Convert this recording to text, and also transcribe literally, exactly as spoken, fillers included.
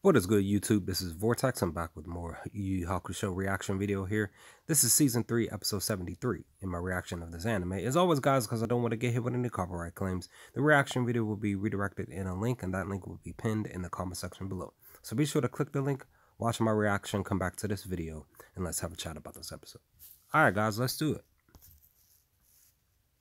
What is good, YouTube? This is Vortex. I'm back with more Yu Yu Hakusho reaction video here. This is season three, episode seventy-three. In my reaction of this anime, as always, guys, because I don't want to get hit with any copyright claims, the reaction video will be redirected in a link, and that link will be pinned in the comment section below. So be sure to click the link, watch my reaction, come back to this video, and let's have a chat about this episode. All right, guys, let's do it.